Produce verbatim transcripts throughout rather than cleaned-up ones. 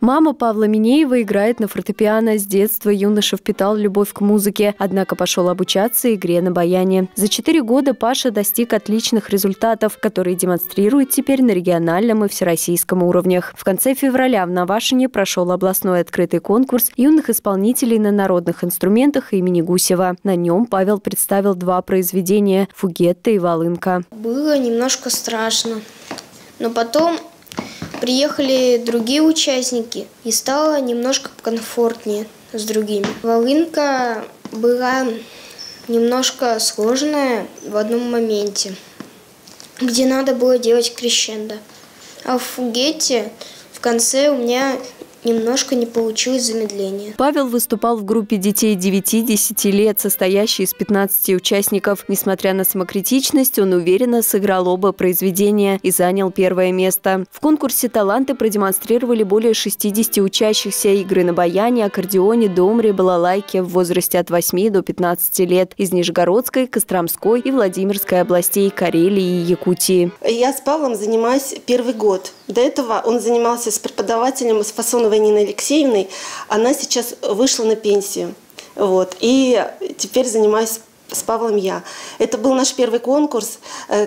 Мама Павла Минеева играет на фортепиано. С детства юноша впитал любовь к музыке, однако пошел обучаться игре на баяне. За четыре года Паша достиг отличных результатов, которые демонстрирует теперь на региональном и всероссийском уровнях. В конце февраля в Навашине прошел областной открытый конкурс юных исполнителей на народных инструментах имени Гусева. На нем Павел представил два произведения – «Фугетто» и «Волынка». Было немножко страшно, но потом приехали другие участники, и стало немножко комфортнее с другими. Волынка была немножко сложная в одном моменте, где надо было делать крещендо. А в фугетте в конце у меня немножко не получилось замедление. Павел выступал в группе детей девяти-десяти лет, состоящей из пятнадцати участников. Несмотря на самокритичность, он уверенно сыграл оба произведения и занял первое место. В конкурсе таланты продемонстрировали более шестидесяти учащихся игры на баяне, аккордеоне, домре, балалайке в возрасте от восьми до пятнадцати лет из Нижегородской, Костромской и Владимирской областей, Карелии и Якутии. Я с Павлом занимаюсь первый год. До этого он занимался с преподавателем с Фасоновой Ниной Алексеевной. Она сейчас вышла на пенсию. Вот. И теперь занимаюсь с Павлом я. Это был наш первый конкурс.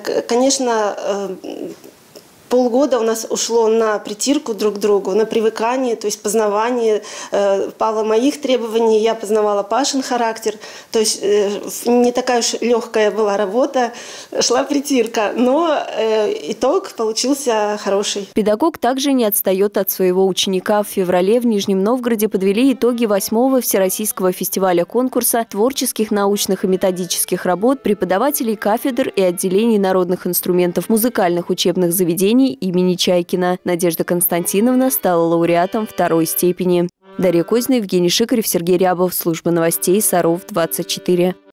Конечно, полгода у нас ушло на притирку друг к другу, на привыкание, то есть познавание Павла моих требований, я познавала Пашин характер. То есть не такая уж легкая была работа, шла притирка, но итог получился хороший. Педагог также не отстает от своего ученика. В феврале в Нижнем Новгороде подвели итоги восьмого Всероссийского фестиваля конкурса творческих, научных и методических работ преподавателей кафедр и отделений народных инструментов музыкальных учебных заведений имени Чайкина. Надежда Константиновна стала лауреатом второй степени. Дарья Козина, Евгений Шикарев, Сергей Рябов. Служба новостей Саров двадцать четыре.